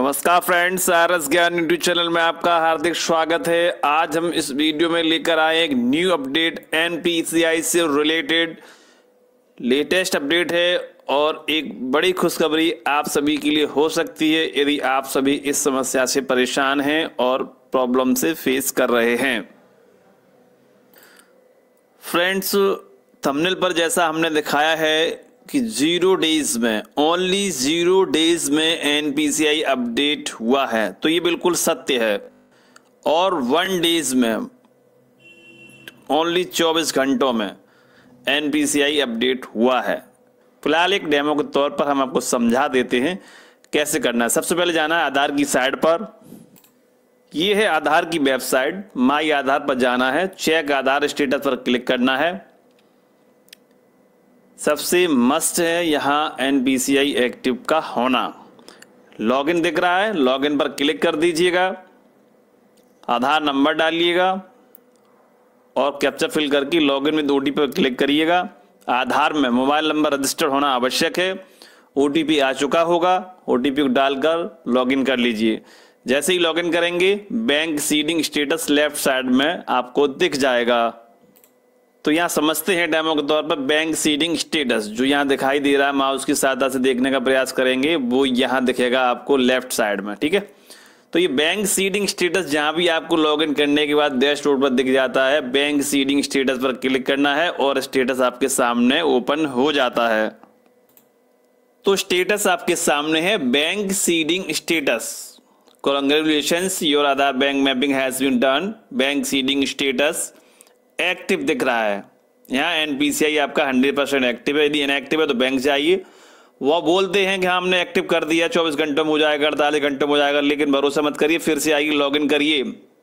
नमस्कार friends, RS Gyan YouTube channel में आपका हार्दिक स्वागत है। आज हम इस वीडियो में लेकर आए एक न्यू अपडेट, एनपीसीआई से रिलेटेड लेटेस्ट अपडेट है और एक बड़ी खुशखबरी आप सभी के लिए हो सकती है यदि आप सभी इस समस्या से परेशान हैं और प्रॉब्लम से फेस कर रहे हैं। फ्रेंड्स, थंबनेल पर जैसा हमने दिखाया है कि 0 डेज में, ओनली 0 डेज में एनपीसीआई अपडेट हुआ है, तो ये बिल्कुल सत्य है। और 1 डेज में, ओनली 24 घंटों में एनपीसीआई अपडेट हुआ है। फिलहाल एक डेमो के तौर पर हम आपको समझा देते हैं कैसे करना है। सबसे पहले जाना है आधार की साइट पर। ये है आधार की वेबसाइट, माई आधार पर जाना है, चेक आधार स्टेटस पर क्लिक करना है। सबसे मस्ट है यहाँ एनपीसीआई एक्टिव का होना। लॉगिन दिख रहा है, लॉगिन पर क्लिक कर दीजिएगा, आधार नंबर डालिएगा और कैप्चा फिल करके लॉगिन में ओटीपी पर क्लिक करिएगा। आधार में मोबाइल नंबर रजिस्टर होना आवश्यक है। ओटीपी आ चुका होगा, ओटीपी को डालकर लॉगिन कर लीजिए। जैसे ही लॉगिन करेंगे bank seeding status left side में आपको दिख जाएगा। तो यहाँ समझते हैं डेमो के तौर पर बैंक सीडिंग स्टेटस जो यहाँ दिखाई दे रहा है, माउस की सहायता से देखने का प्रयास करेंगे, वो यहाँ दिखेगा आपको लेफ्ट साइड में। ठीक है, तो ये बैंक सीडिंग स्टेटस जहाँ भी आपको लॉगिन करने के बाद डैशबोर्ड पर दिख जाता है, बैंक सीडिंग स्टेटस पर क्लिक करना है और स्टेटस आपके सामने ओपन हो जाता है। तो स्टेटस आपके सामने है, bank seeding status. Congratulations, your Aadhaar bank mapping has been done. Bank seeding status active दिख रहा है। यहाँ एनपीसीआई आपका 100% एक्टिव है। यदि इनएक्टिव है तो बैंक जाइए। वो बोलते हैं कि हाँ हमने एक्टिव कर दिया, 24 घंटों में हो जाएगा, 48 घंटों में हो जाएगा, लेकिन भरोसा मत करिए, फिर से आइए, लॉगिन करिए।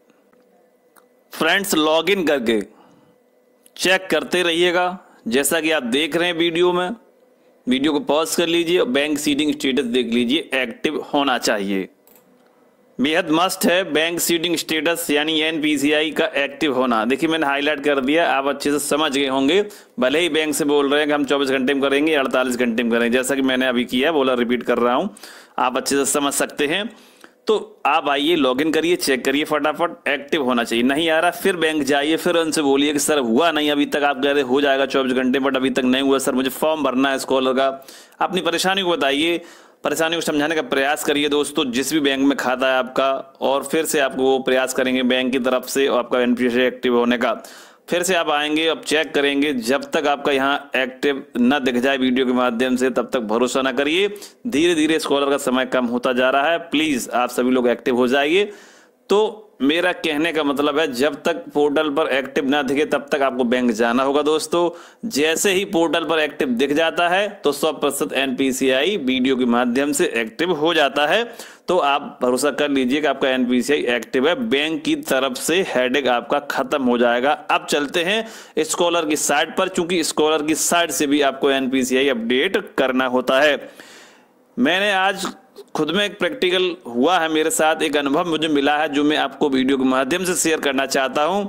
फ्रेंड्स, लॉगिन करके चेक करते रहिएगा। जैसा कि आप देख रहे हैं वीडियो में, वीडियो को पॉज कर लीजिए और बैंक सीडिंग स्टेटस देख लीजिए, एक्टिव होना चाहिए। बेहद मस्ट है बैंक सीडिंग स्टेटस यानी एनपीसीआई का एक्टिव होना। देखिए मैंने हाईलाइट कर दिया, आप अच्छे से समझ गए होंगे। भले ही बैंक से बोल रहे हैं कि हम 24 घंटे में करेंगे, 48 घंटे में करेंगे, जैसा कि मैंने अभी किया, बोला, रिपीट कर रहा हूं, आप अच्छे से समझ सकते हैं। तो आप आइए, लॉगिन करिए, चेक करिए, फटाफट एक्टिव होना चाहिए। नहीं आ रहा फिर बैंक जाइए, फिर उनसे बोलिए कि सर हुआ नहीं अभी तक, आप कह रहे हो जाएगा 24 घंटे, बट अभी तक नहीं हुआ सर, मुझे फॉर्म भरना है स्कॉलर का। अपनी परेशानी को बताइए, परेशानी को समझाने का प्रयास करिए दोस्तों, जिस भी बैंक में खाता है आपका, और फिर से आपको वो प्रयास करेंगे बैंक की तरफ से और आपका एनपीसीआई एक्टिव होने का। फिर से आप आएंगे, अब चेक करेंगे। जब तक आपका यहाँ एक्टिव न दिख जाए वीडियो के माध्यम से, तब तक भरोसा ना करिए। धीरे धीरे स्कॉलर का समय कम होता जा रहा है। प्लीज आप सभी लोग एक्टिव हो जाइए। तो मेरा कहने का मतलब है, जब तक पोर्टल पर एक्टिव ना दिखे तब तक आपको बैंक जाना होगा दोस्तों। जैसे ही पोर्टल पर एक्टिव दिख जाता है तो 100% एनपीसीआई वीडियो के माध्यम से एक्टिव हो जाता है। तो आप भरोसा कर लीजिए कि आपका एनपीसीआई एक्टिव है। बैंक की तरफ से हेडेक आपका खत्म हो जाएगा। अब चलते हैं स्कॉलर की साइट पर, चूंकि स्कॉलर की साइट से भी आपको एनपीसीआई अपडेट करना होता है। मैंने आज खुद में एक प्रैक्टिकल हुआ है मेरे साथ, एक अनुभव मुझे मिला है जो मैं आपको वीडियो के माध्यम से शेयर करना चाहता हूं।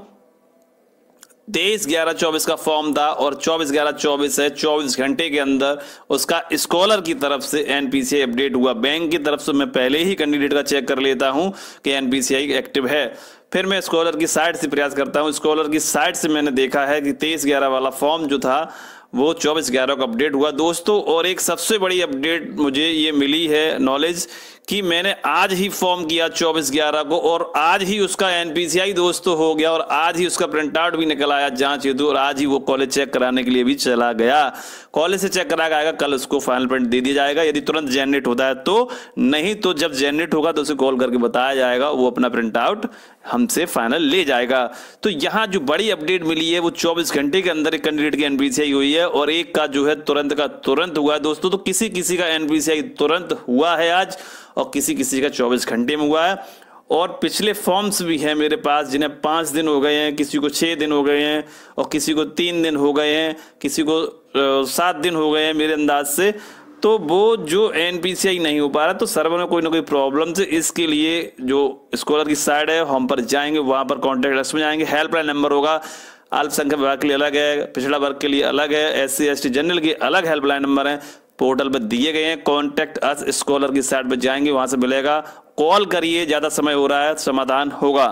23/11/24 का फॉर्म था और 24/11/24 है, 24 घंटे के अंदर उसका स्कॉलर की तरफ से एनपीसीआई अपडेट हुआ। बैंक की तरफ से मैं पहले ही कैंडिडेट का चेक कर लेता हूं कि एनपीसीआई एक्टिव है, फिर मैं स्कॉलर की साइट से प्रयास करता हूं। स्कॉलर की साइट से मैंने देखा है कि 23/11 वाला फॉर्म जो था वो 24/11 को अपडेट हुआ दोस्तों। और एक सबसे बड़ी अपडेट मुझे ये मिली है नॉलेज कि मैंने आज ही फॉर्म किया 24/11 को और आज ही उसका एनपीसीआई दोस्तों हो गया और आज ही उसका प्रिंट आउट भी निकल आया जांच हेतु, और आज ही वो कॉलेज चेक कराने के लिए भी चला गया। कॉलेज से चेक करा आएगा, कल उसको फाइनल प्रिंट दे दिया जाएगा यदि तुरंत जनरेट होता है तो, नहीं तो जब जनरेट होगा तो उसे कॉल करके बताया जाएगा, वो अपना प्रिंट आउट हमसे फाइनल ले जाएगा। तो यहाँ जो बड़ी अपडेट मिली है वो 24 घंटे के अंदर एक कैंडिडेट की एनपीसीआई हुई है और एक का जो है तुरंत का तुरंत हुआ है दोस्तों। तो किसी किसी का एनपीसीआई तुरंत हुआ है आज और किसी किसी का 24 घंटे में हुआ है। और पिछले फॉर्म्स भी हैं मेरे पास जिन्हें 5 दिन हो गए हैं, किसी को 6 दिन हो गए हैं और किसी को 3 दिन हो गए हैं, किसी को 7 दिन हो गए हैं मेरे अंदाज से। तो वो जो एनपीसीआई नहीं हो पा रहा, तो सर्वर में कोई ना कोई प्रॉब्लम से, इसके लिए जो स्कॉलर की साइट है हम पर जाएंगे, वहां पर कॉन्टैक्ट अस में जाएंगे, हेल्पलाइन नंबर होगा, अल्पसंख्यक विभाग के लिए अलग है, पिछड़ा वर्ग के लिए अलग है, SC ST जनरल के अलग हेल्पलाइन नंबर है। पोर्टल पर दिए गए हैं। कॉन्टेक्ट अस स्कॉलर की साइट पर जाएंगे, वहां से मिलेगा, कॉल करिए, ज्यादा समय हो रहा है, समाधान होगा।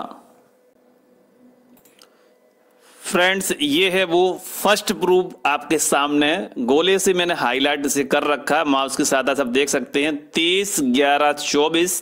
फ्रेंड्स, ये है वो फर्स्ट प्रूफ आपके सामने, गोले से मैंने हाईलाइट से कर रखा है, माउस की सहायता से आप देख सकते हैं। 23/11/24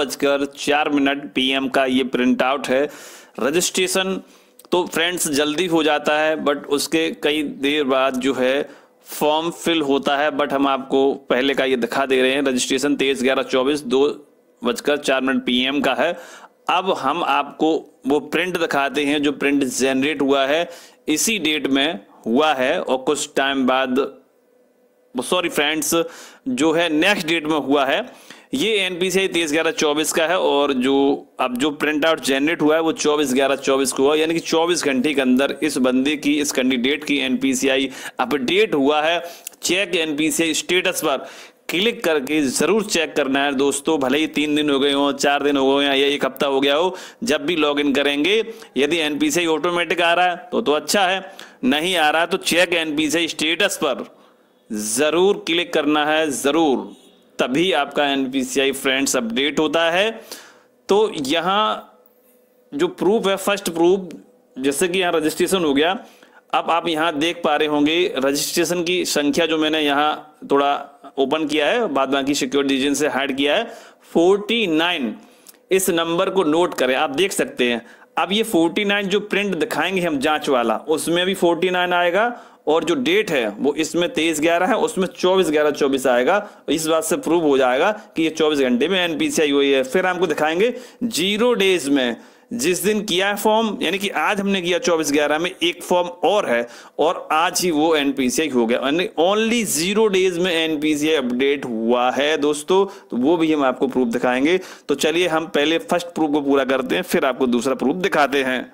2:04 PM का ये प्रिंट आउट है। रजिस्ट्रेशन तो फ्रेंड्स जल्दी हो जाता है, बट उसके कई देर बाद जो है फॉर्म फिल होता है, बट हम आपको पहले का ये दिखा दे रहे हैं। रजिस्ट्रेशन 23/11/24 2:04 PM का है। अब हम आपको वो प्रिंट दिखाते हैं जो प्रिंट जनरेट हुआ है, इसी डेट में हुआ है, और कुछ टाइम बाद, सॉरी फ्रेंड्स, जो है नेक्स्ट डेट में हुआ है। ये एनपीसीआई 23/11/24 का है, और जो अब जो प्रिंट आउट जनरेट हुआ है वो 24/11/24 को हुआ, यानी कि 24 घंटे के अंदर इस बंदे की, इस कैंडिडेट की एनपीसीआई अपडेट हुआ है। चेक एनपीसीआई स्टेटस पर क्लिक करके जरूर चेक करना है दोस्तों, भले ही 3 दिन हो गए हो, 4 दिन हो गए या 1 हफ्ता हो गया हो, जब भी लॉगिन करेंगे यदि एनपीसीआई ऑटोमेटिक आ रहा है तो अच्छा है, नहीं आ रहा है तो चेक एनपीसीआई स्टेटस पर जरूर क्लिक करना है, जरूर, तभी आपका एनपीसीआई फ्रेंड्स अपडेट होता है। तो यहाँ जो प्रूफ है, फर्स्ट प्रूफ, जैसे कि यहाँ रजिस्ट्रेशन हो गया, अब आप यहाँ देख पा रहे होंगे रजिस्ट्रेशन की संख्या जो मैंने यहाँ थोड़ा ओपन किया है, बाद बाकी सिक्योरिटी रीजन से हाइड किया है, 49। इस नंबर को नोट करें, आप देख सकते हैं। अब ये 49 जो प्रिंट दिखाएंगे हम जांच वाला, उसमें भी 49 आएगा, और जो डेट है वो इसमें 23/11 है, उसमें 24/11/24 आएगा। इस बात से प्रूव हो जाएगा कि ये 24 घंटे में एनपीसीआई हुई है। फिर हमको दिखाएंगे 0 डेज में, जिस दिन किया है फॉर्म, यानी कि आज हमने किया 24/11 में, एक फॉर्म और है, और आज ही वो एनपीसीआई हो गया, यानी ओनली 0 डेज में एनपीसीआई अपडेट हुआ है दोस्तों। तो वो भी हम आपको प्रूफ दिखाएंगे। तो चलिए हम पहले फर्स्ट प्रूफ को पूरा करते हैं, फिर आपको दूसरा प्रूफ दिखाते हैं।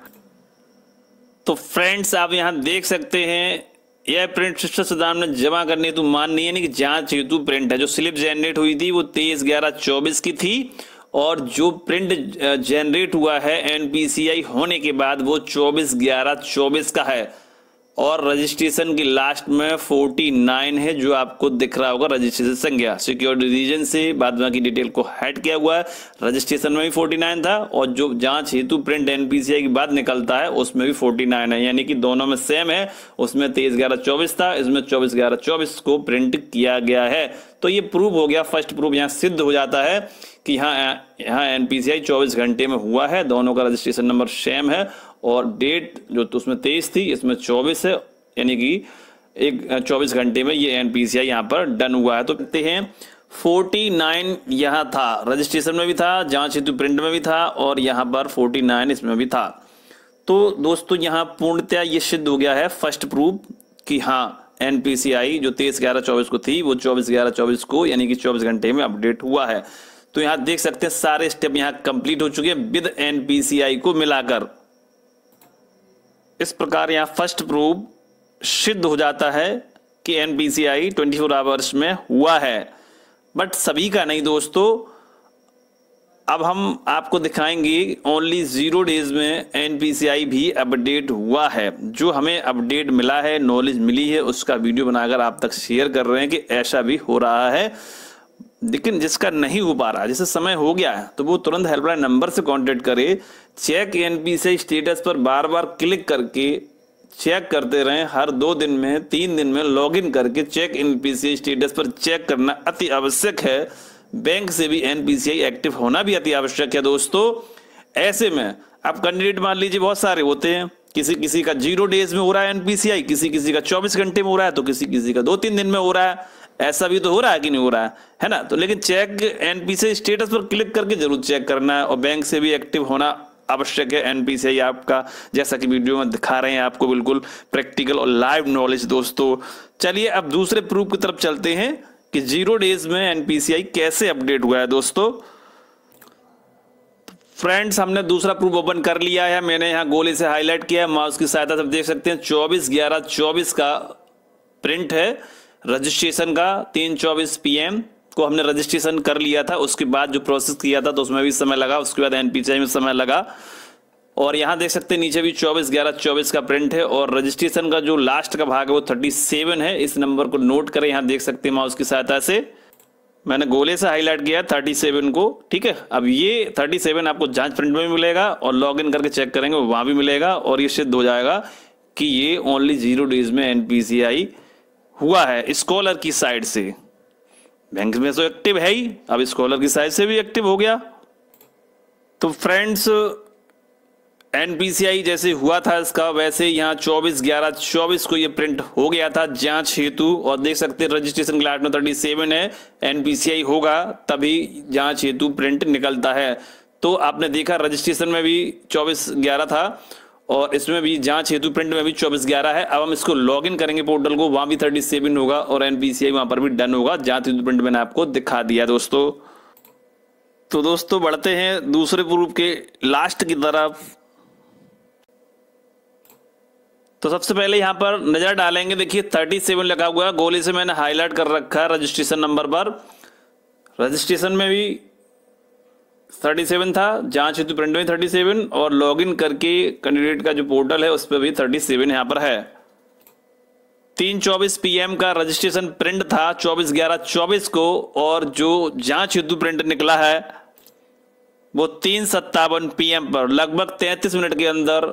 तो फ्रेंड्स, आप यहां देख सकते हैं, यह प्रिंट सिस्टर सुदाम ने जमा करनी तो माननी है, नहीं कि जांच हेतु प्रिंट है। जो स्लिप जनरेट हुई थी वो 23/11/24 की थी, और जो प्रिंट जनरेट हुआ है एनपीसीआई होने के बाद वो 24/11/24 का है, और रजिस्ट्रेशन की लास्ट में 49 है, जो आपको दिख रहा होगा रजिस्ट्रेशन संख्या। सिक्योरिटी रीजन से बाद बाकी डिटेल को हाइड किया हुआ है, रजिस्ट्रेशन में भी 49 था, और जो जांच हेतु प्रिंट एनपीसीआई के बाद निकलता है उसमें भी 49 है, यानी कि दोनों में सेम है। उसमें 23/11/24 था, इसमें 24/11/24 को प्रिंट किया गया है। तो ये प्रूव हो गया, फर्स्ट प्रूफ यहाँ सिद्ध हो जाता है कि यहाँ एनपीसीआई 24 घंटे में हुआ है, दोनों का रजिस्ट्रेशन नंबर सेम है, और डेट जो तो उसमें 23 थी, इसमें 24 है, यानी कि एक 24 घंटे में ये एनपीसीआई यहाँ पर डन हुआ है। तो कहते हैं 49 यहाँ था, रजिस्ट्रेशन में भी था, जांच हेतु प्रिंट में भी था, और यहाँ पर 49 इसमें भी था। तो दोस्तों यहाँ पूर्णतया ये सिद्ध हो गया है फर्स्ट प्रूफ कि हाँ एनपीसीआई जो 23/11/24 को थी वो 24/11/24 को, यानी कि 24 घंटे में अपडेट हुआ है। तो यहाँ देख सकते हैं सारे स्टेप यहाँ कंप्लीट हो चुके हैं विद एनपीसीआई को मिलाकर। इस प्रकार यहाँ फर्स्ट प्रूफ सिद्ध हो जाता है कि एनपीसीआई 24 आवर्स में हुआ है, बट सभी का नहीं दोस्तों। अब हम आपको दिखाएंगे ओनली 0 डेज में एनपीसीआई भी अपडेट हुआ है। जो हमें अपडेट मिला है, नॉलेज मिली है, उसका वीडियो बनाकर आप तक शेयर कर रहे हैं कि ऐसा भी हो रहा है। लेकिन जिसका नहीं हो पा रहा, जैसे समय हो गया है, तो वो तुरंत हेल्पलाइन नंबर से कांटेक्ट करे। चेक एनपीसीआई स्टेटस पर बार बार क्लिक करके चेक करते रहें। हर 2 दिन में, 3 दिन में लॉगिन करके चेक एनपीसीआई स्टेटस पर चेक करना अति आवश्यक है। बैंक से भी एनपीसीआई एक्टिव होना भी अति आवश्यक है दोस्तों। ऐसे में आप कैंडिडेट मान लीजिए बहुत सारे होते हैं, किसी का 0 डेज में हो रहा है एनपीसीआई, किसी का 24 घंटे में हो रहा है, तो किसी का 2-3 दिन में हो रहा है। ऐसा भी तो हो रहा है कि नहीं हो रहा है ना। तो लेकिन चेक एनपीसीआई स्टेटस पर क्लिक करके जरूर चेक करना है, और बैंक से भी एक्टिव होना आवश्यक है एनपीसीआई आपका, जैसा कि वीडियो में दिखा रहे हैं आपको, बिल्कुल प्रैक्टिकल और लाइव नॉलेज दोस्तों। चलिए अब दूसरे प्रूफ की तरफ चलते हैं कि 0 डेज में एनपीसीआई कैसे अपडेट हुआ है दोस्तों। फ्रेंड्स, हमने दूसरा प्रूफ ओपन कर लिया है, मैंने यहाँ गोले से हाईलाइट किया है, माउस की सहायता से देख सकते हैं 24/11/24 का प्रिंट है। रजिस्ट्रेशन का 3:24 PM को हमने रजिस्ट्रेशन कर लिया था। उसके बाद जो प्रोसेस किया था तो उसमें भी समय लगा, उसके बाद एनपीसीआई में समय लगा, और यहाँ देख सकते हैं नीचे भी 24/11/24 का प्रिंट है और रजिस्ट्रेशन का जो लास्ट का भाग है वो 37 है। इस नंबर को नोट करें, यहाँ देख सकते हैं माउस की सहायता से मैंने गोले से हाईलाइट किया 37 को। ठीक है, अब ये 37 आपको जांच प्रिंट में भी मिलेगा और लॉग इन करके चेक करेंगे वहां भी मिलेगा और ये सिद्ध हो जाएगा कि ये ओनली 0 डेज में एनपीसीआई हुआ है स्कॉलर की साइड से। बैंक में तो एक्टिव है ही, अब स्कॉलर की साइड से भी एक्टिव हो गया। तो फ्रेंड्स एनपीसीआई जैसे हुआ था इसका वैसे यहाँ 24/11/24 को ये प्रिंट हो गया था जांच हेतु और देख सकते हैं रजिस्ट्रेशन क्लास में 37 है, एनपीसीआई होगा तभी जांच हेतु प्रिंट निकलता है। तो आपने देखा रजिस्ट्रेशन में भी 24/11 था और इसमें भी जांच हेतु प्रिंट में भी 24/11 है। अब हम इसको लॉगिन करेंगे पोर्टल को, वहां भी 37 होगा और एनपीसीआई वहां पर भी डन होगा। जांच हेतु प्रिंट मैंने आपको दिखा दिया दोस्तों। तो दोस्तों बढ़ते हैं दूसरे प्रूफ के लास्ट की तरफ। तो सबसे पहले यहां पर नजर डालेंगे, देखिए 37 लगा हुआ है, गोली से मैंने हाईलाइट कर रखा है रजिस्ट्रेशन नंबर पर। रजिस्ट्रेशन में भी 37 था, जांच हेतु प्रिंट में 37 और लॉगिन करके कैंडिडेट का जो पोर्टल है उस पर भी 37 यहां पर है। 3:24 PM का रजिस्ट्रेशन प्रिंट था 24/11/24 को और जो जांच हेतु प्रिंट निकला है वो 3:57 PM पर लगभग 33 मिनट के अंदर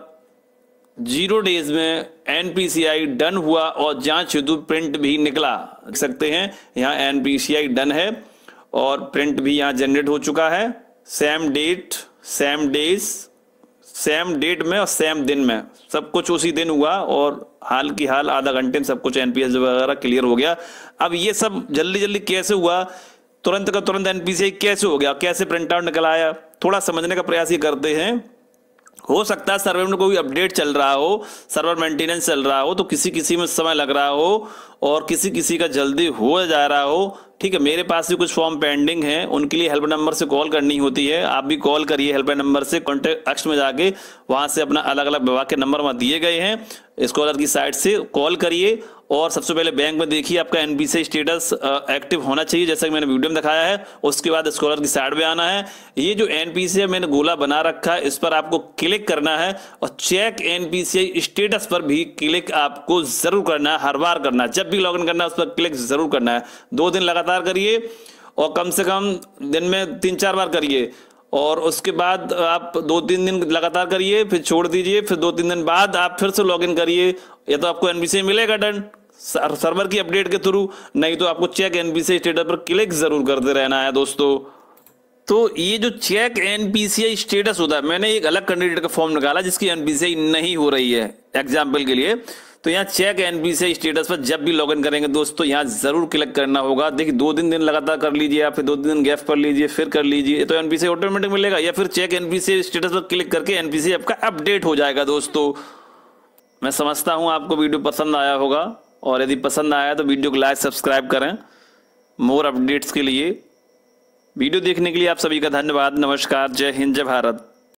0 डेज में एनपीसीआई डन हुआ और जांच हेतु प्रिंट भी निकला। देख सकते हैं यहाँ एनपीसीआई डन है और प्रिंट भी यहाँ जनरेट हो चुका है। Same date, same days, same date में और सेम दिन में सब कुछ उसी दिन हुआ और हाल की हाल आधा घंटे में सब कुछ एनपीएस वगैरह क्लियर हो गया। अब ये सब जल्दी जल्दी कैसे हुआ, तुरंत का तुरंत एनपीसीआई कैसे हो गया, कैसे प्रिंट आउट निकल आया, थोड़ा समझने का प्रयास ही करते हैं। हो सकता है सर्वर में कोई अपडेट चल रहा हो, सर्वर मेंटेनेंस चल रहा हो तो किसी में समय लग रहा हो और किसी का जल्दी हो जा रहा हो। ठीक है, मेरे पास भी कुछ फॉर्म पेंडिंग हैं, उनके लिए हेल्प नंबर से कॉल करनी होती है। आप भी कॉल करिए हेल्प नंबर से, कॉन्टेक्ट में जाके वहां से अपना अलग अलग विभाग के नंबर वहां दिए गए हैं स्कॉलर की साइट से कॉल करिए। और सबसे पहले बैंक में देखिए आपका एनपीसीआई स्टेटस एक्टिव होना चाहिए जैसा कि मैंने वीडियो में दिखाया है। उसके बाद स्कॉलर की साइट में आना है। ये जो एनपीसीआई मैंने गोला बना रखा है इस पर आपको क्लिक करना है और चेक एनपीसीआई स्टेटस पर भी क्लिक आपको जरूर करना है, हर बार करना है, जब भी लॉगिन करना है उस पर क्लिक जरूर करना है। 2 दिन लगातार करिए और कम से कम दिन में 3-4 बार करिए और उसके बाद आप 2-3 दिन लगातार करिए, फिर छोड़ दीजिए, फिर 2-3 दिन बाद आप फिर से लॉगिन करिए। या तो आपको एनपीसीआई मिलेगा डन सर्वर की अपडेट के थ्रू, नहीं तो आपको चेक एनपीसीआई स्टेटस पर क्लिक जरूर करते रहना है दोस्तों। तो ये जो चेक एनपीसीआई स्टेटस होता है, मैंने एक अलग कैंडिडेट का फॉर्म निकाला जिसकी एनपीसीआई नहीं हो रही है एग्जाम्पल के लिए। तो यहाँ चेक एनपीसीआई स्टेटस पर जब भी लॉगिन करेंगे दोस्तों यहाँ जरूर क्लिक करना होगा। देखिए 2-3 दिन लगातार कर लीजिए आप, फिर 2-3 दिन गैप कर लीजिए, फिर कर लीजिए, तो एनपीसीआई ऑटोमेटिक मिलेगा। या फिर चेक एनपीसीआई स्टेटस पर क्लिक करके एनपीसीआई आपका अपडेट हो जाएगा दोस्तों। मैं समझता हूँ आपको वीडियो पसंद आया होगा और यदि पसंद आया तो वीडियो को लाइक सब्सक्राइब करें मोर अपडेट्स के लिए। वीडियो देखने के लिए आप सभी का धन्यवाद। नमस्कार, जय हिंद, जय भारत।